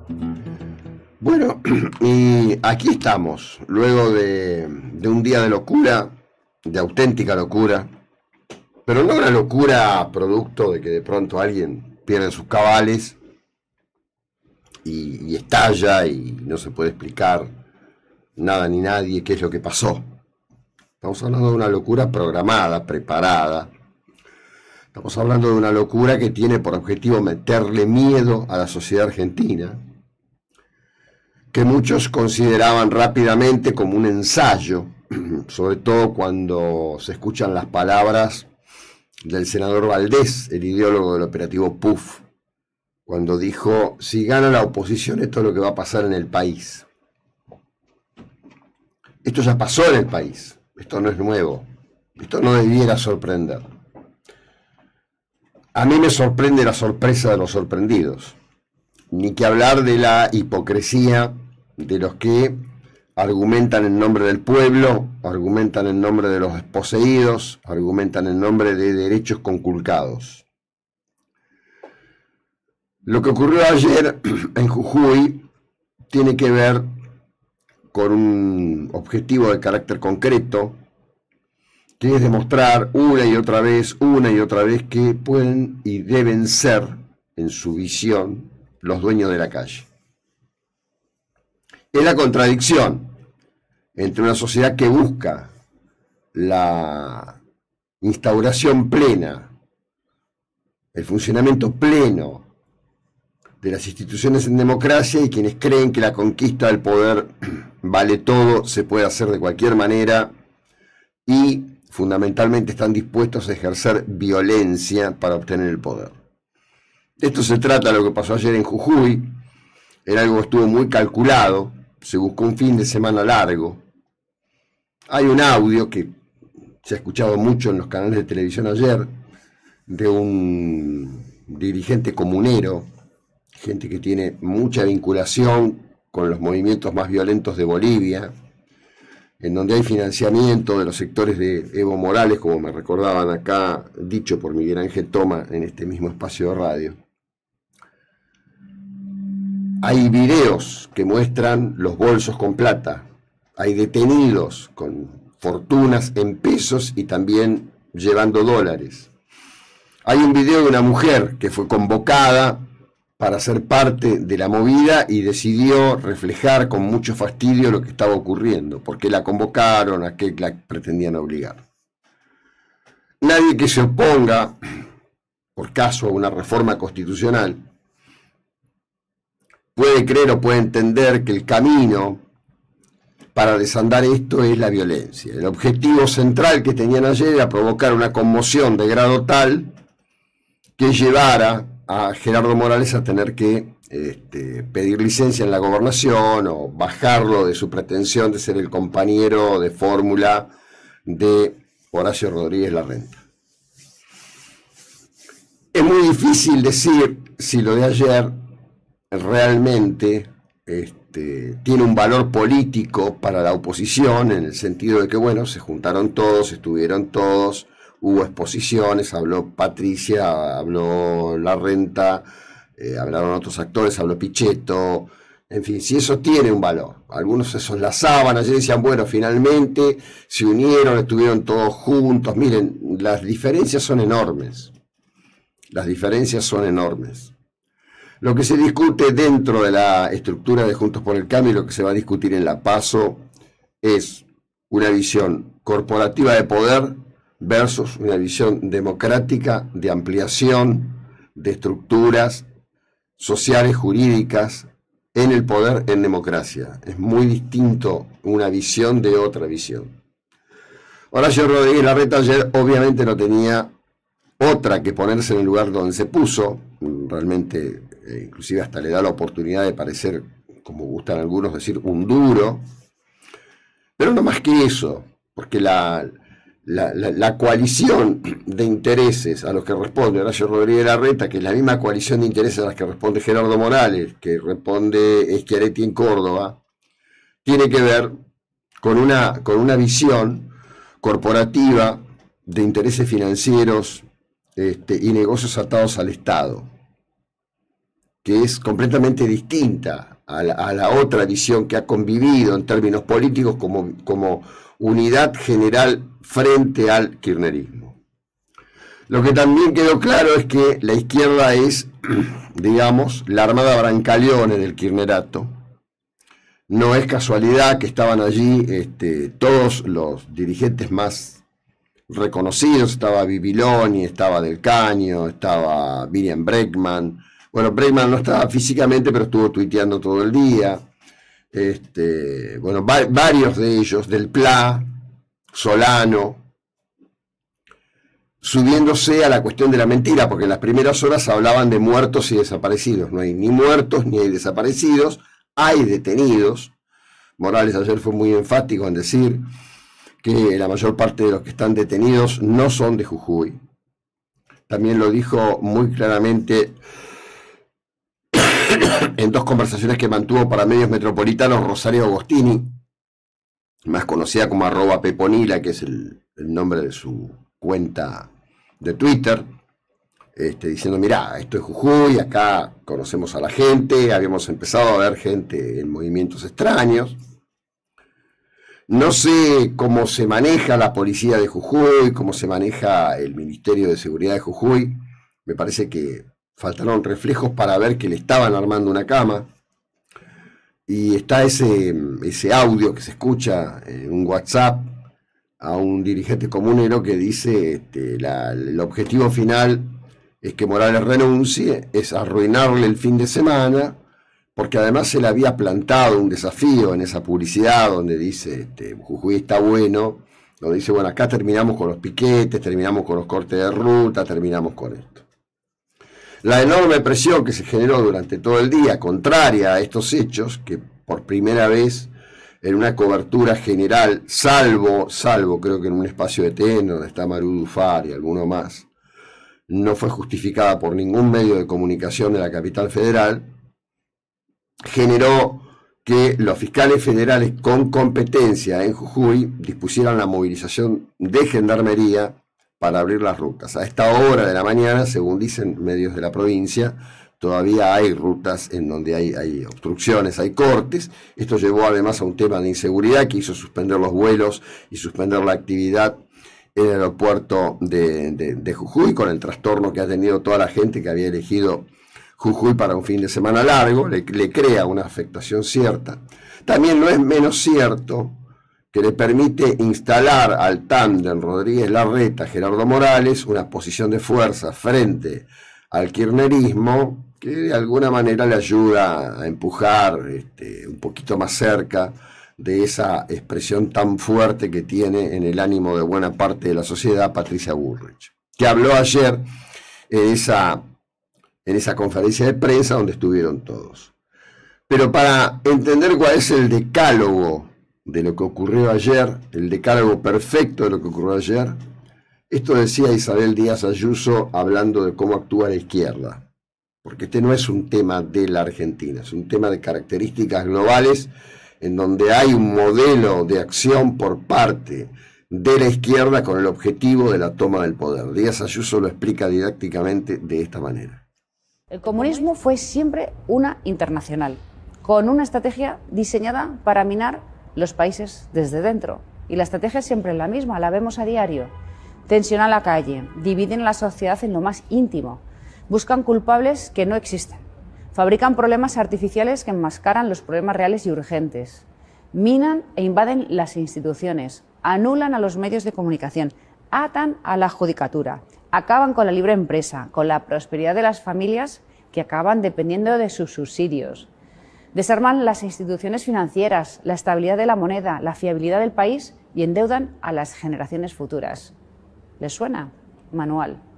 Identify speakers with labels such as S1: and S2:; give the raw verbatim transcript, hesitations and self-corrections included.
S1: Bueno, y aquí estamos, luego de, de un día de locura, de auténtica locura, pero no una locura producto de que de pronto alguien pierde sus cabales y, y estalla y no se puede explicar nada ni nadie qué es lo que pasó. Estamos hablando de una locura programada, preparada. Estamos hablando de una locura que tiene por objetivo meterle miedo a la sociedad argentina, que muchos consideraban rápidamente como un ensayo, sobre todo cuando se escuchan las palabras del senador Valdés, el ideólogo del operativo P U F, cuando dijo: si gana la oposición, esto es lo que va a pasar en el país. Esto ya pasó en el país, esto no es nuevo, esto no debiera sorprender. A mí me sorprende la sorpresa de los sorprendidos, ni que hablar de la hipocresía de los que argumentan en nombre del pueblo, argumentan en nombre de los desposeídos, argumentan en nombre de derechos conculcados. Lo que ocurrió ayer en Jujuy tiene que ver con un objetivo de carácter concreto, que es demostrar una y otra vez, una y otra vez, que pueden y deben ser, en su visión, los dueños de la calle. Es la contradicción entre una sociedad que busca la instauración plena, el funcionamiento pleno de las instituciones en democracia, y quienes creen que la conquista del poder vale todo, se puede hacer de cualquier manera, y fundamentalmente están dispuestos a ejercer violencia para obtener el poder. De esto se trata lo que pasó ayer en Jujuy. Era algo que estuvo muy calculado, se buscó un fin de semana largo. Hay un audio que se ha escuchado mucho en los canales de televisión ayer, de un dirigente comunero, gente que tiene mucha vinculación con los movimientos más violentos de Bolivia, en donde hay financiamiento de los sectores de Evo Morales, como me recordaban acá, dicho por Miguel Ángel Toma en este mismo espacio de radio. Hay videos que muestran los bolsos con plata, hay detenidos con fortunas en pesos y también llevando dólares. Hay un video de una mujer que fue convocada para ser parte de la movida y decidió reflejar con mucho fastidio lo que estaba ocurriendo, porque la convocaron, a qué la pretendían obligar. Nadie que se oponga, por caso, a una reforma constitucional, puede creer o puede entender que el camino para desandar esto es la violencia. El objetivo central que tenían ayer era provocar una conmoción de grado tal que llevara a Gerardo Morales a tener que este, pedir licencia en la gobernación o bajarlo de su pretensión de ser el compañero de fórmula de Horacio Rodríguez Larrenta. Es muy difícil decir si lo de ayer realmente este, tiene un valor político para la oposición, en el sentido de que, bueno, se juntaron todos, estuvieron todos, hubo exposiciones, habló Patricia, habló Larrenta, eh, hablaron otros actores, habló Pichetto, en fin, si eso tiene un valor. Algunos se enlazaban, ayer decían, bueno, finalmente se unieron, estuvieron todos juntos. Miren, las diferencias son enormes, las diferencias son enormes. Lo que se discute dentro de la estructura de Juntos por el Cambio y lo que se va a discutir en la PASO es una visión corporativa de poder versus una visión democrática de ampliación de estructuras sociales, jurídicas, en el poder, en democracia. Es muy distinto una visión de otra visión. Horacio Rodríguez Larreta ayer obviamente no tenía otra que ponerse en el lugar donde se puso, realmente eh, inclusive hasta le da la oportunidad de parecer, como gustan algunos decir, un duro, pero no más que eso, porque la, la, la, la coalición de intereses a los que responde Horacio Rodríguez Larreta, que es la misma coalición de intereses a las que responde Gerardo Morales, que responde Schiaretti en Córdoba, tiene que ver con una, con una visión corporativa de intereses financieros este, y negocios atados al Estado. que es completamente distinta a la, a la otra visión que ha convivido en términos políticos como, como unidad general frente al kirchnerismo. Lo que también quedó claro es que la izquierda es, digamos, la armada Brancaleone del kirchnerato. No es casualidad que estaban allí este, todos los dirigentes más reconocidos. Estaba Bibiloni, estaba Del Caño, estaba Miriam Bregman. Bueno, Bregman no estaba físicamente, pero estuvo tuiteando todo el día. Este, bueno, va, varios de ellos, Del Pla, Solano, subiéndose a la cuestión de la mentira, porque en las primeras horas hablaban de muertos y desaparecidos. No hay ni muertos ni hay desaparecidos, hay detenidos. Morales ayer fue muy enfático en decir que la mayor parte de los que están detenidos no son de Jujuy. También lo dijo muy claramente en dos conversaciones que mantuvo para medios metropolitanos Rosario Agostini, más conocida como arroba Peponila, que es el, el nombre de su cuenta de Twitter, este, diciendo, mirá, esto es Jujuy, acá conocemos a la gente, habíamos empezado a ver gente en movimientos extraños. No sé cómo se maneja la policía de Jujuy, cómo se maneja el Ministerio de Seguridad de Jujuy. Me parece que faltaron reflejos para ver que le estaban armando una cama. Y está ese, ese audio que se escucha en un WhatsApp a un dirigente comunero que dice este, la, el objetivo final es que Morales renuncie, es arruinarle el fin de semana, porque además se le había plantado un desafío en esa publicidad donde dice este, Jujuy está bueno, donde dice, bueno, acá terminamos con los piquetes, terminamos con los cortes de ruta, terminamos con esto. La enorme presión que se generó durante todo el día, contraria a estos hechos, que por primera vez en una cobertura general, salvo, salvo creo que en un espacio de T N donde está Maru Dufar y alguno más, no fue justificada por ningún medio de comunicación de la capital federal, generó que los fiscales federales con competencia en Jujuy dispusieran la movilización de gendarmería para abrir las rutas. A esta hora de la mañana, según dicen medios de la provincia, todavía hay rutas en donde hay, hay obstrucciones, hay cortes. Esto llevó además a un tema de inseguridad que hizo suspender los vuelos y suspender la actividad en el aeropuerto de, de, de Jujuy, con el trastorno que ha tenido toda la gente que había elegido Jujuy para un fin de semana largo. Le, le crea una afectación cierta. También no es menos cierto que le permite instalar al tándem Rodríguez Larreta, Gerardo Morales, una posición de fuerza frente al kirchnerismo que de alguna manera le ayuda a empujar este, un poquito más cerca de esa expresión tan fuerte que tiene en el ánimo de buena parte de la sociedad Patricia Bullrich, que habló ayer en esa, en esa conferencia de prensa donde estuvieron todos. Pero para entender cuál es el decálogo de lo que ocurrió ayer, el decálogo perfecto de lo que ocurrió ayer, esto decía Isabel Díaz Ayuso hablando de cómo actúa la izquierda, porque este no es un tema de la Argentina, es un tema de características globales en donde hay un modelo de acción por parte de la izquierda con el objetivo de la toma del poder. Díaz Ayuso lo explica didácticamente de esta manera.
S2: El comunismo fue siempre una internacional, con una estrategia diseñada para minar los países desde dentro. Y la estrategia es siempre la misma, la vemos a diario. Tensión a la calle, dividen la sociedad en lo más íntimo, buscan culpables que no existen, fabrican problemas artificiales que enmascaran los problemas reales y urgentes, minan e invaden las instituciones, anulan a los medios de comunicación, atan a la judicatura, acaban con la libre empresa, con la prosperidad de las familias que acaban dependiendo de sus subsidios, desarman las instituciones financieras, la estabilidad de la moneda, la fiabilidad del país y endeudan a las generaciones futuras. ¿Les suena? Manual.